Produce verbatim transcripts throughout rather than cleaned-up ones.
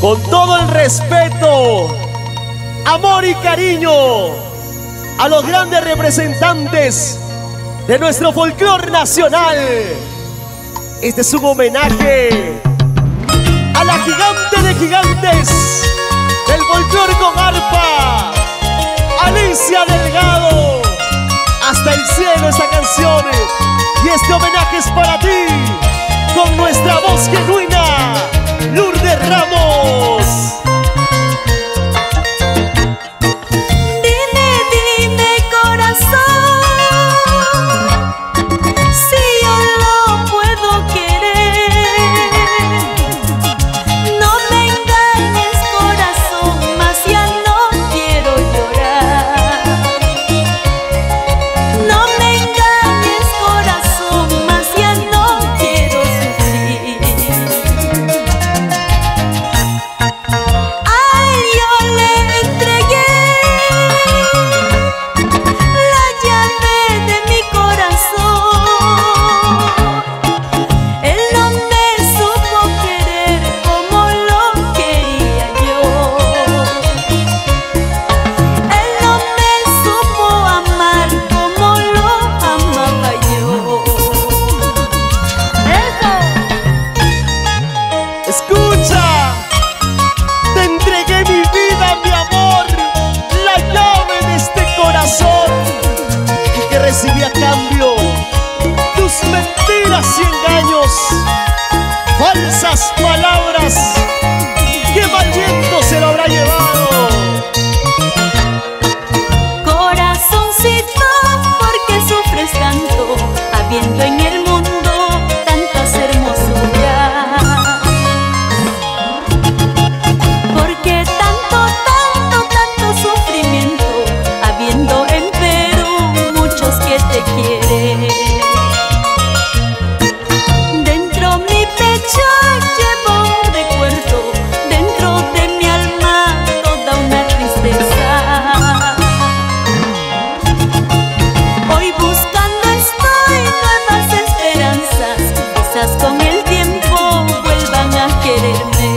Con todo el respeto, amor y cariño a los grandes representantes de nuestro folclor nacional. Este es un homenaje a la gigante de gigantes del folclor con arpa, Alicia Delgado. Hasta el cielo esta canción, y este homenaje es para ti, con nuestra voz genuina, Lourdes Ramos. Dime, dime corazón, si yo lo puedo querer. No me engañes corazón, más ya no quiero llorar. No me engañes corazón, más ya no quiero sufrir. Ay, yo le entregué la llave de mi corazón. Él no me supo querer como lo quería yo. Él no me supo amar como lo amaba yo. ¡Eso! Escucha, te entregué mi vida, mi amor, la llave de este corazón, y que recibí a cambio tus mentiras y engaños, falsas palabras, que mal viento se lo habrá llevado. Corazoncito, ¿por qué sufres tanto, habiendo en el mundo tantas hermosuras? ¿Por qué tanto, tanto, tanto sufrimiento, habiendo en Perú muchos que te quieren? Dentro mi pecho llevo un recuerdo, dentro de mi alma toda una tristeza. Hoy buscando estoy nuevas esperanzas, quizás con el tiempo vuelvan a quererme.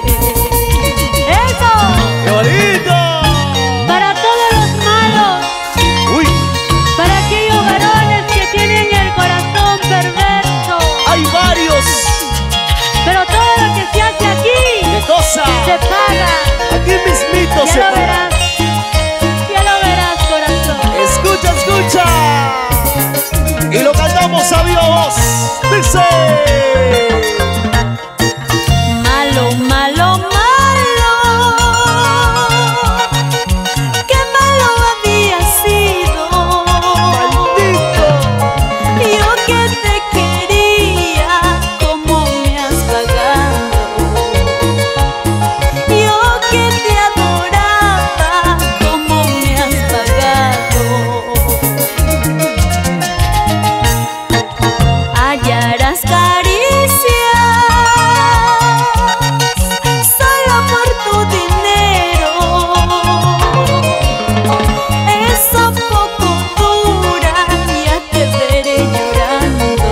¡Eso! ¡Qué bonito! Para todos los malos, ¡Uy! para aquellos varones que tienen el corazón perverso, ¡Hay varios! pero todo lo que se hace aquí ¡Qué cosa! se paga. Aquí mismito se Ya lo paga. verás, ya lo verás, corazón. Escucha, escucha. Y lo cantamos a viva voz. Dice: Malo, malo, malo, qué malo había sido. maldito. Yo que te quería, como me has pagado. Yo que te adoraba, como me has pagado. Hallarás caricias solo por tu dinero. Eso poco dura, ya te veré llorando.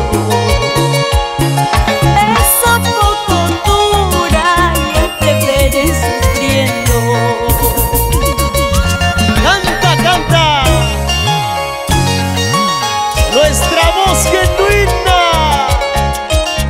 Eso poco dura, ya te veré sufriendo. Canta, canta. Nuestra voz genuina,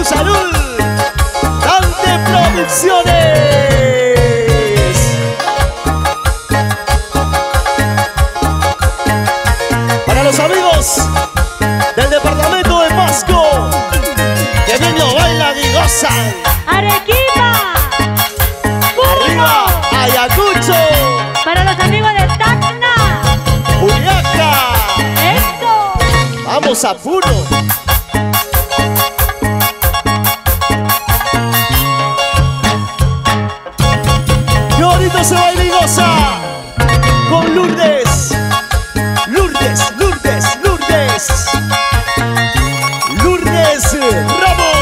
¡Salud, salud! ¡Dante Producciones! Para los amigos del departamento de Pasco, que bien lo bailan y gozan. Arequipa. ¡Arriba, Ayacucho! Para los amigos de Tacna. ¡Juliaca! Eso. ¡Vamos a Puno! ¡Qué bonito se baila y goza! Con Lourdes. Lourdes, Lourdes, Lourdes. Lourdes Ramos.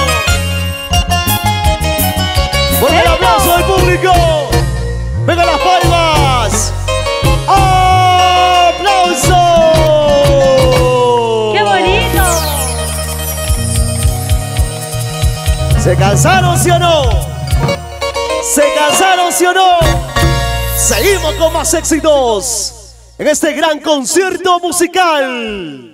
Por el aplauso del público. ¡Venga las palmas! ¡Aplauso! ¡Qué bonito! ¿Se cansaron, sí o no? ¿Se cansaron, sí o no? Seguimos con más éxitos en este gran concierto musical.